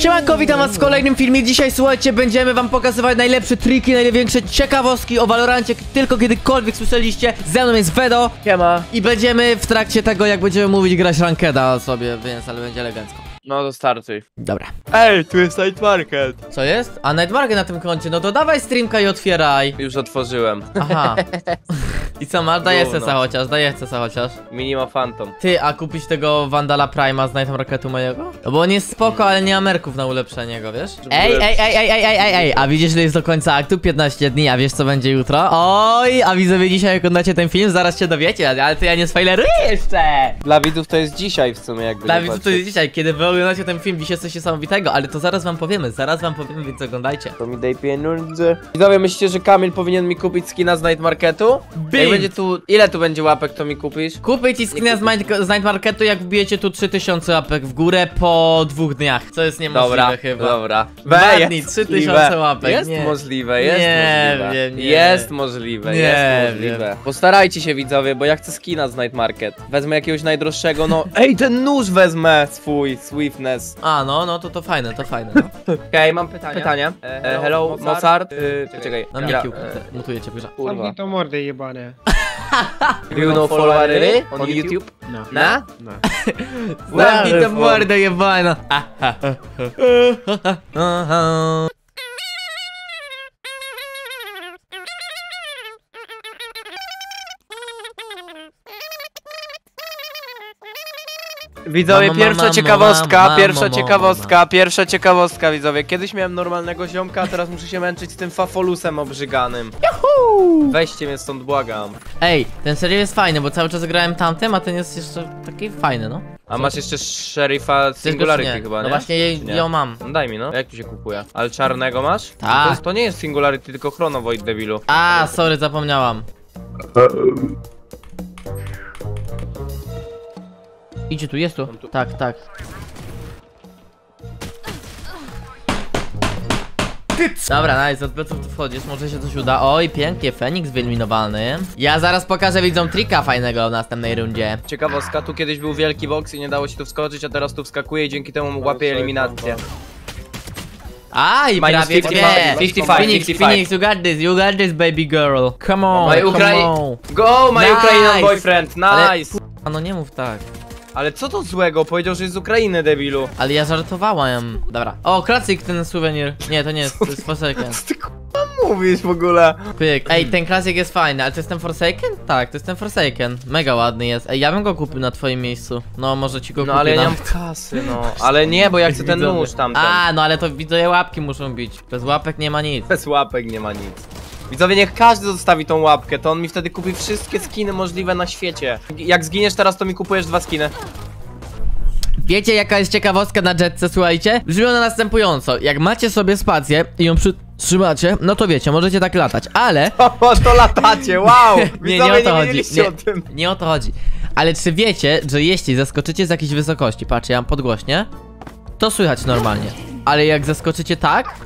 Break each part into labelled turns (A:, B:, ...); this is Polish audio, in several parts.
A: Siemanko, witam was w kolejnym filmie. Dzisiaj, słuchajcie, będziemy wam pokazywać najlepsze triki, największe ciekawostki o Valorancie, tylko kiedykolwiek słyszeliście. Ze mną jest Vedo.
B: Siema.
A: I będziemy w trakcie tego, jak będziemy mówić, grać rankeda sobie, więc ale będzie elegancko.
B: No to startuj.
A: Dobra.
B: Ej, tu jest Night Market.
A: Co jest? A Night Market na tym koncie, no to dawaj streamka i otwieraj.
B: Już otworzyłem.
A: Aha. I co masz? Daj
B: Gówno.
A: CC chociaż.
B: Minima Phantom.
A: Ty, a kupić tego Vandala Prima z Night Marketu mojego? No bo on jest spoko, ale nie ma merków na ulepszenie go, wiesz? Ej, a widzisz, że jest do końca aktu 15 dni, a wiesz co będzie jutro? Oj, a widzowie dzisiaj jak oglądacie ten film, zaraz się dowiecie, ale to ja nie spoileruję jeszcze!
B: Dla widzów to jest dzisiaj w sumie, jakby.
A: Dla widzów to jest dzisiaj, kiedy wy oglądacie ten film, dzisiaj coś niesamowitego, ale to zaraz wam powiemy, więc oglądajcie.
B: To mi daj pieniądze. Widzowie, myślicie, że Kamil powinien mi kupić skina z Night Marketu? Jak będzie tu... Ile tu będzie łapek, to mi kupisz?
A: Kupię ci skina z Night Marketu, jak wbijecie tu 3000 łapek w górę po 2 dniach, co jest niemożliwe
B: Dobra,
A: chyba.
B: dobra.
A: 2 dni, 3000 łapek.
B: Jest
A: nie.
B: możliwe, jest
A: Nie
B: możliwe.
A: wiem, nie.
B: Jest możliwe,
A: Nie
B: jest możliwe.
A: wiem.
B: Postarajcie się, widzowie, bo ja chcę skina z Night Market. Wezmę jakiegoś najdroższego, no... Ej, ten nóż wezmę swój, Swiftness.
A: A, no to fajne, no.
B: Okej, mam pytanie. Hello, Mozart. Czekaj.
A: Na mnie
B: dobra,
A: kiełkę, mutujecie w grze.
B: Kurwa.
C: Zamknij to mordę jebane.
B: Do you know followery on YouTube?
C: No.
B: Na?
C: No.
A: Zamknij to mordę jebana.
B: Widzowie,
A: Mamo,
B: pierwsza
A: mamo,
B: ciekawostka, pierwsza ciekawostka, widzowie. Kiedyś miałem normalnego ziomka, a teraz muszę się męczyć z tym fafolusem obrzyganym. Weźcie mnie stąd, błagam.
A: Ej, ten serio jest fajny, bo cały czas grałem tamtym, a ten jest jeszcze taki fajny, no.
B: A masz jeszcze szeryfa Singularity
A: Chcesz go, czy
B: chyba, nie?
A: No właśnie
B: Czy nie?
A: ją mam.
B: No daj mi, no. Jak tu się kupuje? Ale czarnego masz?
A: Tak.
B: To nie jest Singularity, tylko Chronovoid, debilu.
A: A, sorry, zapomniałam. Idzie tu, jest tu. Tak. Dobra, nice, od pleców tu wchodzisz, może się coś uda. Oj, pięknie, Feniks wyeliminowany. Ja zaraz pokażę widzom trika fajnego w następnej rundzie.
B: Ciekawostka, tu kiedyś był wielki box i nie dało się tu wskoczyć, a teraz tu wskakuje i dzięki temu łapie eliminację.
A: A, i prawie
B: 55,
A: Phoenix, you got this baby girl. Come on,
B: My
A: come on.
B: Go, my
A: Nice.
B: Ukrainian boyfriend,
A: Ale-
B: nice!
A: No nie mów tak.
B: Ale co to złego? Powiedział, że jest z Ukrainy, debilu.
A: Ale ja żartowałem. Dobra. O, klasyk ten suwenir. Nie, to nie jest, to jest Forsaken.
B: Co ty mówisz w ogóle?
A: Pyk. Ej, ten klasyk jest fajny, ale to jest ten Forsaken? Tak, to jest ten Forsaken. Mega ładny jest. Ej, ja bym go kupił na twoim miejscu. No, może ci go kupię.
B: No ale ja nie
A: na-
B: mam kasy, no. Ale nie, bo ja chcę ten
A: Widzowie.
B: nóż tamten.
A: A, no ale to widzowie łapki muszą bić. Bez łapek nie ma nic.
B: Bez łapek nie ma nic. Widzowie, niech każdy zostawi tą łapkę, to on mi wtedy kupi wszystkie skiny możliwe na świecie. Jak zginiesz teraz, to mi kupujesz 2 skiny.
A: Wiecie, jaka jest ciekawostka na jetce, słuchajcie? Brzmi ona następująco. Jak macie sobie spację i ją przytrzymacie, no to wiecie, możecie tak latać, ale...
B: O, to latacie, wow!
A: Nie
B: Widzowie,
A: o to chodzi.
B: wiedzieliście o tym.
A: Nie o to chodzi. Ale czy wiecie, że jeśli zaskoczycie z jakiejś wysokości, patrzcie, ja mam podgłośnie, to słychać normalnie. Ale jak zaskoczycie tak,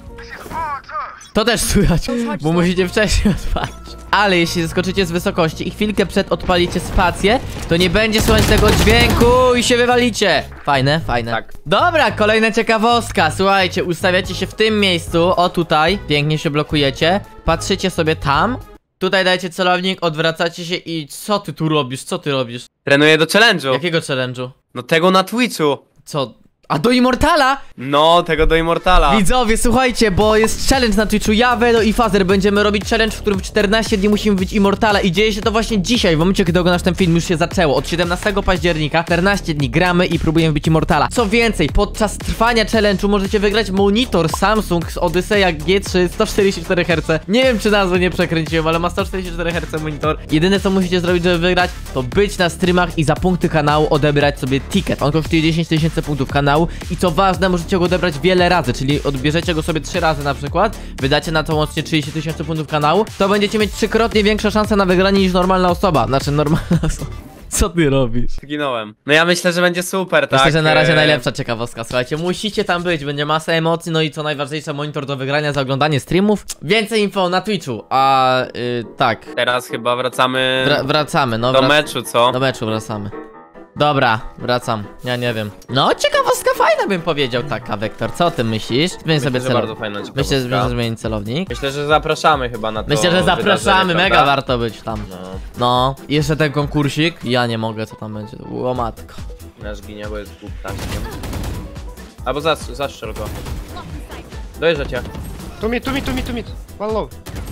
A: to też słychać, bo musicie wcześniej odpalić. Ale jeśli zaskoczycie z wysokości i chwilkę przed odpalicie spację, to nie będzie słychać tego dźwięku i się wywalicie. Fajne, fajne.
B: Tak.
A: Dobra, kolejna ciekawostka. Słuchajcie, ustawiacie się w tym miejscu, o tutaj, pięknie się blokujecie, patrzycie sobie tam, tutaj dajecie celownik, odwracacie się i co ty tu robisz, co ty robisz?
B: Trenuję do challenge'u.
A: Jakiego challenge'u?
B: No tego na Twitchu.
A: Co? A do Immortala?
B: No, tego do Immortala.
A: Widzowie, słuchajcie, bo jest challenge na Twitchu. Ja, Vedo i Fazer będziemy robić challenge, w którym w 14 dni musimy być Immortala i dzieje się to właśnie dzisiaj, w momencie, kiedy oglądasz ten film, już się zaczęło. Od 17 października, 14 dni gramy i próbujemy być Immortala. Co więcej, podczas trwania challenge'u możecie wygrać monitor Samsung z Odyseja G3 144 Hz. Nie wiem, czy nazwę nie przekręciłem, ale ma 144 Hz monitor. Jedyne, co musicie zrobić, żeby wygrać, to być na streamach i za punkty kanału odebrać sobie ticket. On kosztuje 10 000 punktów kanału. I co ważne, możecie go odebrać wiele razy, czyli odbierzecie go sobie 3 razy na przykład, wydacie na to łącznie 30 000 punktów kanału, to będziecie mieć 3-krotnie większe szanse na wygranie niż normalna osoba. Znaczy normalna osoba. Co ty robisz?
B: Zginąłem. No ja myślę, że będzie super, tak?
A: Myślę, że na razie najlepsza ciekawostka, słuchajcie, musicie tam być, będzie masa emocji, no i co najważniejsze, monitor do wygrania za oglądanie streamów. Więcej info na Twitchu, a tak.
B: Teraz chyba wracamy
A: Wracamy, no
B: do meczu, co?
A: do meczu wracamy. Dobra, wracam. Ja nie wiem. No, ciekawostka fajna bym powiedział taka, Wektor. Co o tym myślisz? Zmień sobie
B: że bardzo fajna ciekawostka.
A: Myślę, że zmieni celownik.
B: Myślę, że zapraszamy chyba na to.
A: Myślę, że zapraszamy, mega
B: prawda?
A: warto być tam. No, i jeszcze ten konkursik. Ja nie mogę, co tam będzie. O matko.
B: Nasz ginie, bo jest głuptaskiem. Albo zastrzel go. Dojeżdża cię.
C: Tu mid. One low.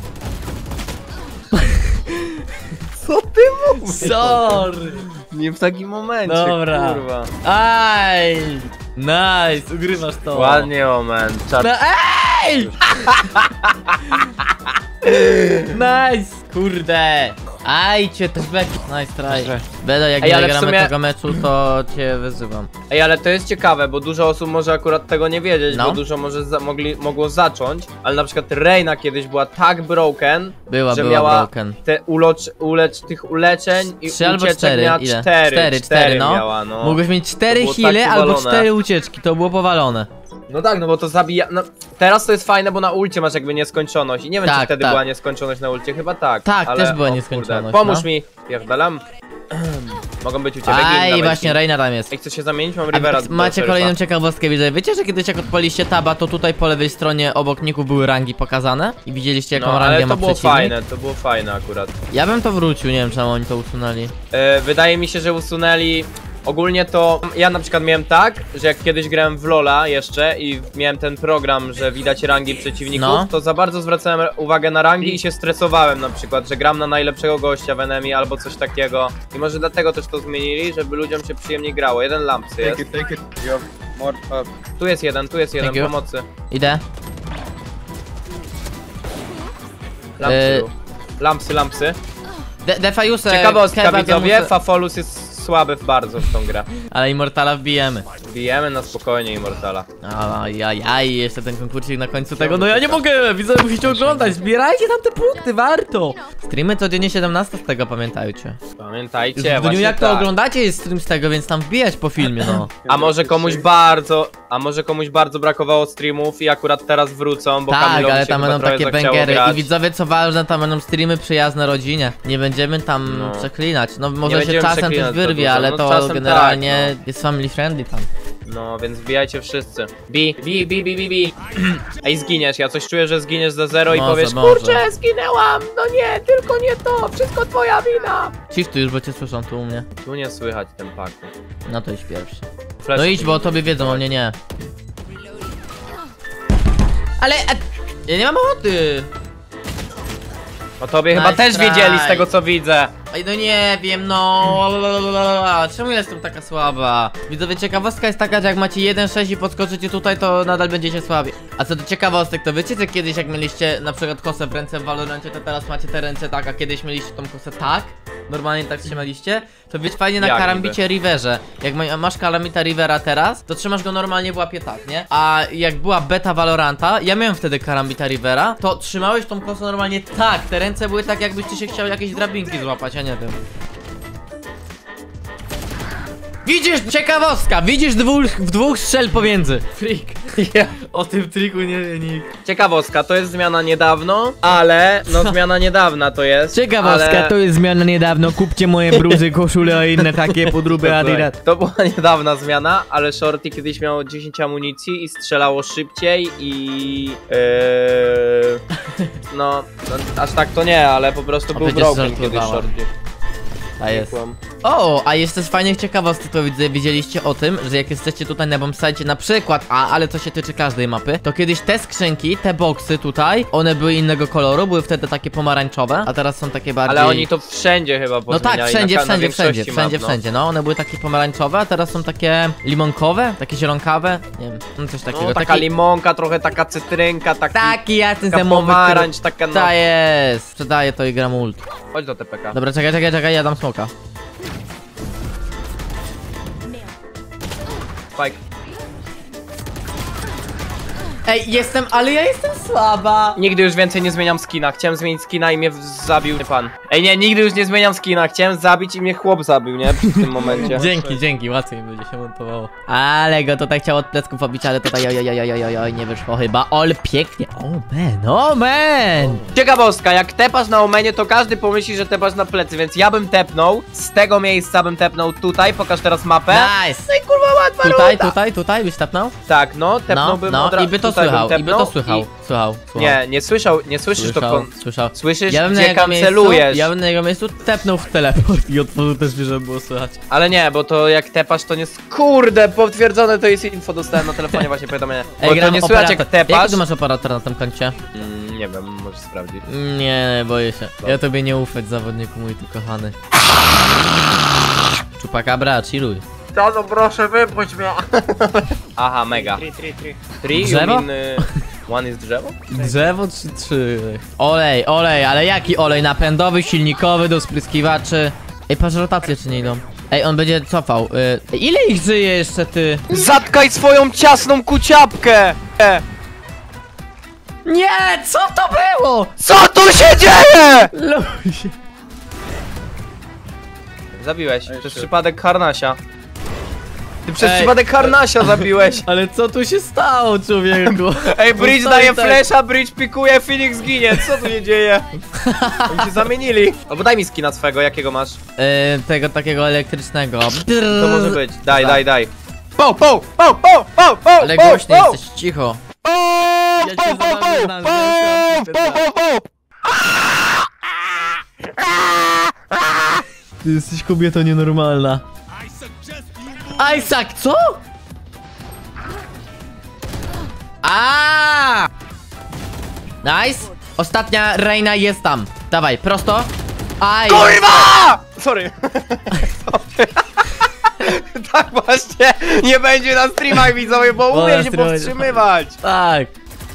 B: Co ty mówisz?
A: Sorry.
B: Nie w takim momencie,
A: Dobra.
B: kurwa.
A: Aj! Nice, ugrywasz to.
B: Ładnie moment.
A: No, ej! Nice! Kurde! Aj, cię też beki. Nice try. Bedo, jak
B: Ej,
A: nie
B: ale w
A: gramy
B: sumie-
A: tego meczu, to cię wyzywam.
B: Ej, ale to jest ciekawe, bo dużo osób może akurat tego nie wiedzieć,
A: No.
B: bo dużo może mogło zacząć, ale na przykład Reina kiedyś była tak broken,
A: Była
B: że miała
A: broken.
B: te tych uleczeń i
A: 3 albo
B: ucieczek
A: 4,
B: miała
A: ile?
B: 4,
A: 4, no.
B: miała, no.
A: Mogłeś mieć 4
B: było tak
A: heale albo
B: powalone.
A: 4 ucieczki, to było powalone.
B: No tak, no bo to zabija, no teraz to jest fajne, bo na ulcie masz jakby nieskończoność i nie wiem
A: Tak,
B: czy wtedy
A: tak.
B: była nieskończoność na ulcie, chyba tak.
A: Tak,
B: ale,
A: też była
B: o kurde,
A: nieskończoność,
B: pomóż
A: no.
B: mi, pierdalam. Mogą być u ciebie,
A: Aj,
B: dawaj,
A: właśnie
B: gin.
A: Reina tam jest.
B: Ej, chcesz się zamienić? Mam
A: A
B: Rivera.
A: macie kolejną ciekawostkę, widzę. Wiecie, że kiedyś jak odpaliście taba, to tutaj po lewej stronie obok ników były rangi pokazane? I widzieliście jaką
B: No,
A: rangę
B: ale
A: ma
B: to było
A: przeciwnik?
B: fajne, to było fajne akurat.
A: Ja bym to wrócił, nie wiem czemu oni to usunęli.
B: Wydaje mi się, że usunęli. Ogólnie to ja na przykład miałem tak, że jak kiedyś grałem w LoL'a jeszcze i miałem ten program, że widać rangi przeciwników,
A: No.
B: to za bardzo zwracałem uwagę na rangi i się stresowałem na przykład, że gram na najlepszego gościa w enemy albo coś takiego. I może dlatego też to zmienili, żeby ludziom się przyjemniej grało. Jeden lampsy jest.
C: Take it. You have more.
B: Tu jest jeden,
A: Thank you.
B: pomocy.
A: Idę.
B: Lampsy. Lampsy.
A: Defajusę,
B: Ciekawostka widzowie, Fafolus jest słaby bardzo w tą grę.
A: ale Immortala wbijemy.
B: Bijemy na spokojnie Immortala.
A: Ajajaj, jeszcze ten konkursik na końcu tego. No ja nie mogę, widzę, musicie oglądać. Zbierajcie tam te punkty, warto. Streamy codziennie 17 z tego, pamiętajcie.
B: Pamiętajcie,
A: W dniu
B: właśnie
A: jak to
B: tak.
A: oglądacie jest stream z tego, więc tam wbijać po filmie, no.
B: A może komuś bardzo brakowało streamów i akurat teraz wrócą, bo
A: Tak,
B: Kamilowi
A: ale
B: się
A: tam
B: chyba
A: będą
B: trochę
A: takie
B: zachciało
A: bangery.
B: grać.
A: I widzowie, co ważne, tam będą streamy przyjazne rodzinie. Nie będziemy tam
B: No.
A: przeklinać. No może się
B: będziemy
A: czasem
B: przeklinać
A: coś
B: za
A: wyrwie,
B: dużo.
A: ale
B: No,
A: to
B: czasem
A: generalnie
B: tak,
A: jest family friendly tam.
B: No, więc wbijajcie wszyscy. Bi. Ej, zginiesz, ja coś czuję, że zginiesz za 0 i
A: Może,
B: powiesz,
A: może.
B: kurczę, zginęłam, no nie, tylko nie to, wszystko twoja wina.
A: Cisz tu już, bo cię słyszą tu u mnie.
B: Tu nie słychać ten paku.
A: No to idź pierwszy.
B: Flash
A: No idź, bo o tobie wiedzą, o mnie nie. Ale... ja nie mam ochoty!
B: O tobie
A: Nice
B: chyba też
A: try.
B: wiedzieli z tego co widzę.
A: Ej, no nie wiem, no. Czemu ja jestem taka słaba? Widzowie, ciekawostka jest taka, że jak macie 1.6 i podskoczycie tutaj, to nadal będziecie słabi. A co do ciekawostek, to wiecie, że kiedyś jak mieliście na przykład kosę w ręce w Valorancie, to teraz macie te ręce tak, a kiedyś mieliście tą kosę tak? Normalnie tak trzymaliście? To wiecie fajnie na
B: Jak
A: karambicie Riverze. Jak masz karamita Rivera teraz, to trzymasz go normalnie w łapie tak, nie? A jak była beta Valoranta, ja miałem wtedy karambita Rivera, to trzymałeś tą kosę normalnie tak. Te ręce były tak, jakbyś ty się chciał jakieś drabinki złapać, ja nie wiem. Widzisz, ciekawostka, widzisz dwóch strzel pomiędzy. Freak. O tym triku nie wie nikt.
B: Ciekawostka, to jest zmiana niedawno, ale no zmiana niedawna to jest.
A: Ciekawostka,
B: ale...
A: to jest zmiana niedawno. Kupcie moje bluzy, koszule i inne takie podróby Adidas.
B: To była niedawna zmiana, ale Shorty kiedyś miało 10 amunicji i strzelało szybciej i... no, aż tak to nie, ale po prostu był
A: przecież
B: broken kiedyś
A: żartowałem.
B: Shorty.
A: A jest. O, a jeszcze z fajnych ciekawostek to widzę, wiedzieliście o tym, że jak jesteście tutaj na bombsite na przykład, ale to się tyczy każdej mapy, to kiedyś te skrzynki, te boksy tutaj, one były innego koloru, były wtedy takie pomarańczowe, a teraz są takie bardziej...
B: Ale oni to wszędzie chyba
A: No tak,
B: pozmieniali,
A: wszędzie, no one były takie pomarańczowe, a teraz są takie limonkowe, takie zielonkawe, nie wiem, no coś takiego.
B: No, taka limonka, trochę taka cytrynka,
A: Taki ja ten
B: taka
A: zemowy,
B: pomarańcz, taka no.
A: Ta jest, sprzedaję to i gram ult.
B: Chodź do TPK.
A: Dobra, czekaj, ja dam smoka.
B: Spike.
A: Ej, ale ja jestem słaba.
B: Nigdy już więcej nie zmieniam skina. Chciałem zmienić skina i mnie zabił pan. Ej, nie, nigdy już nie zmieniam skina. Chciałem zabić i mnie chłop zabił, nie? W tym momencie.
A: Dzięki, łatwiej mi będzie się montowało. Ale go tutaj chciał od plecków obić, ale tutaj oj, nie wyszło chyba. Ol, pięknie. Oh man.
B: Ciekawostka, jak tepasz na omenie, to każdy pomyśli, że tepasz na plecy, więc ja bym tepnął. Z tego miejsca bym tepnął tutaj, pokaż teraz mapę.
A: Nice.
B: No i kurwa łatwa
A: Tutaj byś tapnął?
B: Tak, no, tepnąłbym od razu.
A: I by to
B: tutaj
A: słychał,
B: bym
A: i by to
B: tepnął
A: słychał. Słuchał.
B: Nie słyszysz to.
A: Słyszał.
B: Słyszysz,
A: Ja bym na
B: gdzie
A: jego miejscu,
B: kancelujesz.
A: ja bym na jego miejscu tepnął w teleport i otworzył też drzwi, żeby było słychać.
B: Ale nie, bo to jak tepasz, to nie... Kurde, potwierdzone to jest info, dostałem na telefonie właśnie powiadomienie. Bo to
A: gram
B: nie słychać jak
A: operator.
B: tepasz.
A: Jak ty masz operatora na tym koncie?
B: Nie wiem, możesz sprawdzić.
A: Nie, boję się. Ja tobie nie ufać, zawodniku mój tu kochany. Chupacabra, chilluj.
B: No proszę, wypuść mnie. Aha, mega. 3,
A: Drzewo?
B: you mean, one is drzewo?
A: Drzewo czy 3? Olej, ale jaki olej? Napędowy, silnikowy, do spryskiwaczy. Ej, patrz rotacje czy nie idą. Ej, on będzie cofał. Ile ich żyje jeszcze, ty?
B: Zatkaj swoją ciasną kuciapkę!
A: Nie, co to było?
B: Co tu się dzieje?!
A: Luzie.
B: Zabiłeś, przez przypadek Harnasia. Ty przez
A: Ej.
B: przypadek Harnasia zabiłeś.
A: Ale co tu się stało, człowieku?
B: Ej, Bridge
A: No
B: daje
A: tak.
B: flasha, Bridge pikuje, Phoenix ginie, co tu się dzieje? Oni się zamienili. Albo daj mi skina swego, jakiego masz?
A: Tego takiego elektrycznego.
B: To może być, daj.
A: Ale głośno jesteś, cicho. Ja cię zabawię na Ty jesteś kobieta nienormalna. Isaac, co? Nice. Ostatnia Reina jest tam. Dawaj, prosto. Aj.
B: Kurwa! Sorry. Tak właśnie, nie będzie na streamach widzowie, bo umiem się
A: streamach.
B: powstrzymywać.
A: Tak.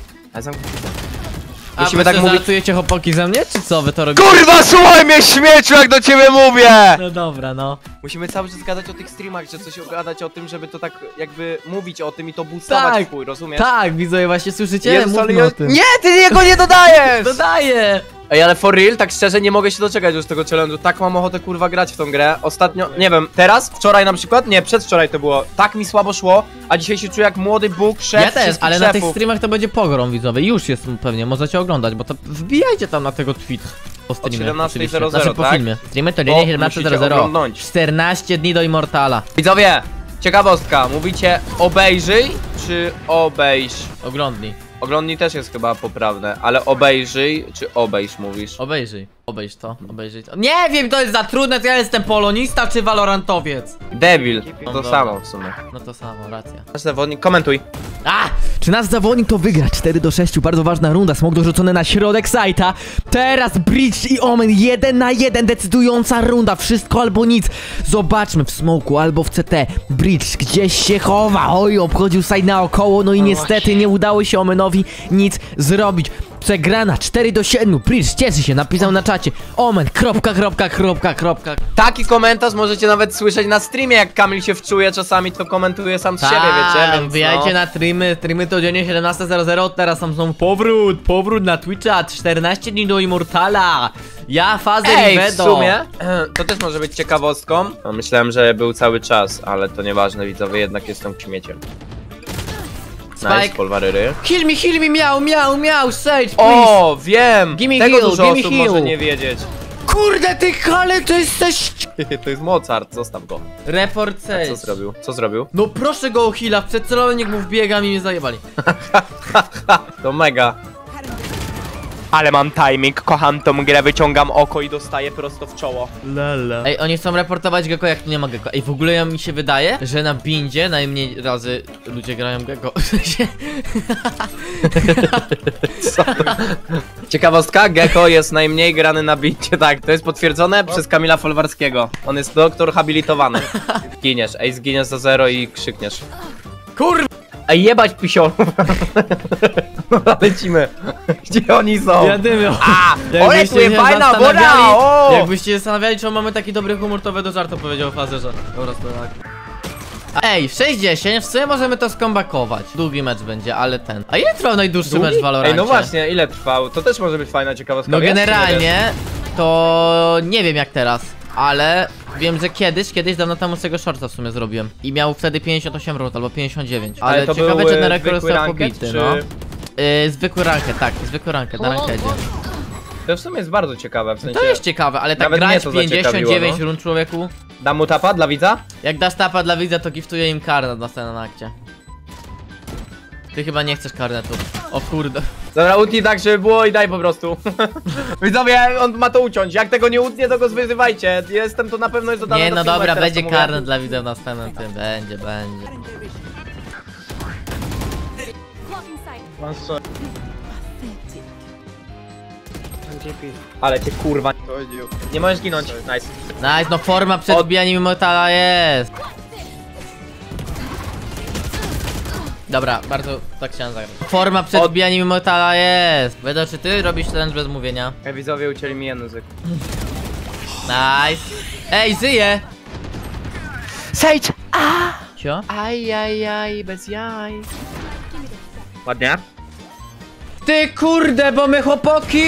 B: Musimy
A: A
B: tak
A: wy
B: mówić.
A: żartujecie chłopaki ze mnie, czy co wy to robicie?
B: Kurwa, słuchaj mnie śmieciu, jak do ciebie mówię!
A: No dobra, no.
B: Musimy cały czas gadać o tych streamach, że coś gadać o tym, żeby to tak jakby mówić o tym i to boostować
A: Tak,
B: twój, rozumiesz?
A: Tak, widzowie, właśnie słyszycie?
B: Jezus, ale
A: Mówmy o tym.
B: Nie, ty jego nie dodajesz!
A: Dodaję!
B: Ej, ale for real, tak szczerze, nie mogę się doczekać już tego challenge'u. Tak mam ochotę kurwa grać w tą grę. Ostatnio, nie wiem, teraz, wczoraj na przykład, nie, przedwczoraj to było. Tak mi słabo szło, a dzisiaj się czuję jak młody Bóg, szef
A: Ja też,
B: wszystkich
A: ale na tych
B: szefów.
A: streamach to będzie pogrom, widzowie. Już jest pewnie, możecie oglądać, bo to wbijajcie tam na tego tweet. Po streamie,
B: 17:00,
A: oczywiście.
B: tak?
A: po filmie. Streamy to
B: O,
A: dzień
B: musicie
A: 17:00.
B: oglądnąć.
A: 14 dni do Immortala.
B: Widzowie, ciekawostka, mówicie obejrzyj czy obejrz?
A: Oglądnij.
B: Oglądnij też jest chyba poprawne, ale obejrzyj czy obejrz mówisz?
A: Obejrzyj. Obejrz to. Nie wiem, to jest za trudne, to ja jestem polonista czy valorantowiec.
B: Debil, to
A: dobra.
B: samo w sumie.
A: No to samo, racja.
B: Nasz zawodnik, komentuj.
A: Czy nasz zawodnik to wygra? 4-6, bardzo ważna runda. Smok dorzucony na środek sajta. Teraz Bridge i Omen 1 na 1, decydująca runda. Wszystko albo nic. Zobaczmy w smoku albo w CT. Bridge gdzieś się chowa. Oj, obchodził side naokoło. No i niestety nie udało się Omenowi nic zrobić. Przegrana 4-7. Bridge cieszy się, napisał na czacie. Omen, kropka.
B: Taki komentarz możecie nawet słyszeć na streamie, jak Kamil się wczuje, czasami to komentuje sam z siebie, wiecie, więc
A: wbijajcie
B: no.
A: na streamy codziennie 17:00, teraz tam są powrót na Twitcha, 14 dni do Immortala. Ja Fazer i
B: Ej, w
A: Vedo.
B: sumie, to też może być ciekawostką. No, myślałem, że był cały czas, ale to nieważne, widzowie, jednak jestem śmieciem. Nice,
A: Spike.
B: polwaryry.
A: Heal me, miał, Sage, please.
B: O, wiem!
A: Gimme
B: Tego
A: heal,
B: dużo
A: gimme
B: osób
A: heal.
B: może nie wiedzieć.
A: Kurde, ty ale to jesteś...
B: To jest Mozart, zostaw go.
A: Report Sage.
B: Co zrobił? Co zrobił?
A: No proszę go o heala, przed celowym niech mu wbiegam i mnie zajebali.
B: To mega. Ale mam timing, kocham tą grę, wyciągam oko i dostaję prosto w czoło.
A: Lala. Ej, oni chcą reportować Gecko, jak tu nie ma Gecko. Ej, w ogóle mi się wydaje, że na bindzie najmniej razy ludzie grają Gecko.
B: Ciekawostka, Gecko jest najmniej grany na bicie, tak, to jest potwierdzone przez Kamila Folwarskiego. On jest doktor habilitowany. Zginiesz, ej, zginiesz za 0 i krzykniesz.
A: Kurwa!
B: Ej, jebać pisiorów. Lecimy. Gdzie oni są?
A: Jadymy.
B: Ole, tu jest fajna woda! O!
A: Jakbyście się zastanawiali, czemu mamy taki dobry humor, to do żartu powiedział Fazerze. Dobra, to tak. Ej, w 6-10 w sumie możemy to skombakować. Długi mecz będzie, ale ten. A ile trwał najdłuższy mecz w Valorancie?
B: Ej, no właśnie, ile trwał? To też może być fajna ciekawostka.
A: No
B: wiesz, czy nie wiesz?
A: generalnie to nie wiem jak teraz. Ale wiem, że kiedyś dawno temu z tego shorta w sumie zrobiłem. I miał wtedy 58 rund albo 59. Ale
B: to
A: ciekawe,
B: był,
A: czy ten rekord
B: zwykły
A: został
B: ranket,
A: pobity,
B: czy-
A: no. Zwykły ranket, tak, zwykły ranket na rankedzie.
B: To w sumie jest bardzo ciekawe, w sensie...
A: To jest ciekawe, ale tak
B: Nawet
A: grać
B: mnie to
A: 59
B: zaciekawiło, no.
A: rund, człowieku.
B: Dam mu tapa dla widza?
A: Jak dasz tapa dla widza, to giftuję im karnet na następnym akcie. Ty chyba nie chcesz karnetu. O kurde.
B: Dobra, utnij tak, żeby było i daj po prostu. Widzowie, on ma to uciąć. Jak tego nie utnie, to go wyzywajcie. Jestem to na pewno jest dodane
A: Nie
B: do
A: no
B: filmu,
A: dobra,
B: jak teraz
A: będzie
B: to mówię.
A: karnet dla widza w następnym tym. Będzie.
C: One side. TP.
B: Ale cię kurwa.
C: Told you.
B: Nie możesz ginąć. Nice.
A: Nice, no forma przed wbijaniem Immortala jest. Dobra, bardzo tak chciałem zagrać. Forma przed wbijaniem Immortala jest. Wedo, czy ty robisz challenge bez mówienia?
B: Widzowie ucięli mi język.
A: Nice. Ej, żyje!
B: Sage!
A: Cio?
B: Ajajaj, bez jaj. Ładnie?
A: Ty kurde, bo my chłopaki!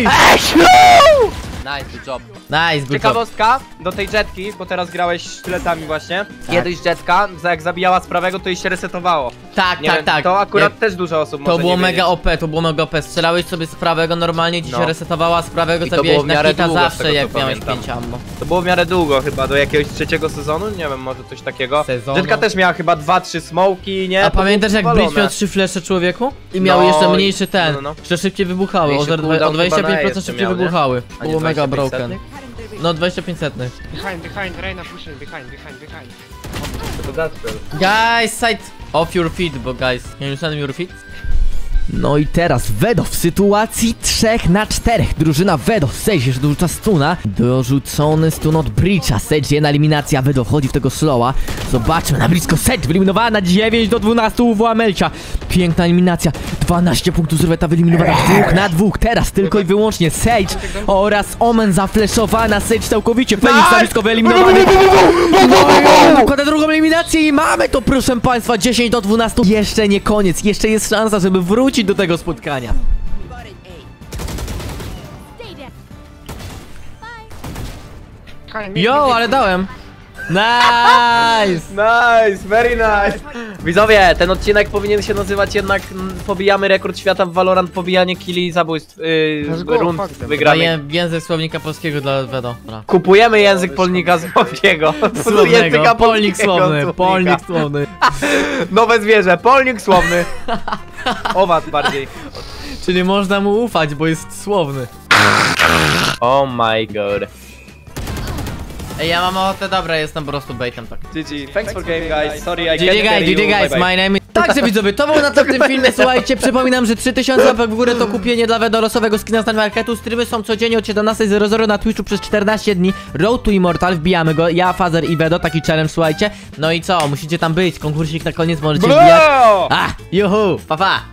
A: Nice, good job. Nice, good job.
B: Ciekawostka do tej jetki, bo teraz grałeś sztyletami właśnie. Kiedyś jetka, jak zabijała z prawego, to jej się resetowało.
A: Tak,
B: Nie wiem,
A: tak.
B: To akurat
A: Jak-
B: też dużo osób
A: To
B: może
A: było
B: nie
A: mega
B: wiedzieć.
A: OP, to było mega OP. Strzelałeś sobie z prawego normalnie, ci się
B: No.
A: resetowała, z prawego
B: I to
A: zabijałeś
B: było w
A: na
B: miarę
A: hita
B: długo, z
A: zawsze,
B: tego, co
A: jak miałeś
B: pamiętam.
A: 5 ammo.
B: To było w miarę długo chyba, do jakiegoś trzeciego sezonu? Nie wiem, może coś takiego.
A: Sezonu?
B: Jetka też miała chyba 2-3 smoki, nie?
A: A
B: To
A: pamiętasz
B: było
A: jak Blitz
B: powalone.
A: miał 3 flesze człowieku? I miał
B: No,
A: jeszcze mniejszy ten,
B: no.
A: że szybciej wybuchały,
B: Mniejszy
A: o
B: cooldown
A: 25%
B: chyba na jeszcze
A: szybciej
B: miał, nie?
A: wybuchały.
B: A nie
A: Było mega
B: 25
A: broken.
B: setnych?
A: No 25 setnych.
C: Behind, Reina pushing, behind.
B: To Gaspel.
A: Guys, side off your feet, bo guys, can you send me your feet? No i teraz Vedo w sytuacji 3 na 4. Drużyna Vedo, Sage jeszcze dorzuca stuna. Dorzucony stun od Breacha. Sage jedna eliminacja, Vedo wchodzi w tego slowa. Zobaczmy na blisko Sage wyeliminowała na 9-12 u Amelcia. Piękna eliminacja. 12 punktów Zurweta wyeliminowana 2 na 2. Teraz tylko i wyłącznie Sage oraz Omen zafleszowana. Sage całkowicie. Fenix na blisko wyeliminowany. No, nakłada drugą eliminację i mamy to, proszę państwa, 10-12. Jeszcze nie koniec, jeszcze jest szansa, żeby wrócić do tego spotkania.
C: Behind,
A: Jo, ale dałem. Nice!
B: Nice, very nice. Widzowie, ten odcinek powinien się nazywać jednak pobijamy rekord świata w Valorant, pobijanie killi i zabójstw,
C: Let's go,
B: rund
C: fuck them.
B: wygranych.
A: Język słownika polskiego dla Vedo. Dobra.
B: Kupujemy język polnika słownego.
A: Słownego, polnik
B: polskiego
A: słowny, polnik słowny.
B: Nowe zwierzę, polnik słowny. Owad bardziej.
A: Czyli można mu ufać, bo jest słowny.
B: Oh my god.
A: Ej, ja mam ochotę, dobra, jestem po prostu baitem, tak.
B: GG, thanks for game guys, sorry I can't
A: GG
B: carry
A: guys,
B: you,
A: GG guys,
B: bye bye.
A: my name is... Także widzowie, to było na to w tym filmie, słuchajcie, przypominam, że 3000 łapek w górę to kupienie dla Vedo losowego skina z marketu. Streamy są codziennie od 17:00 na Twitchu przez 14 dni. Road to Immortal, wbijamy go, ja, Fazer i Vedo, taki challenge, słuchajcie. No i co, musicie tam być, konkursik na koniec możecie wbijać.
B: Bro!
A: Juhu, pa pa!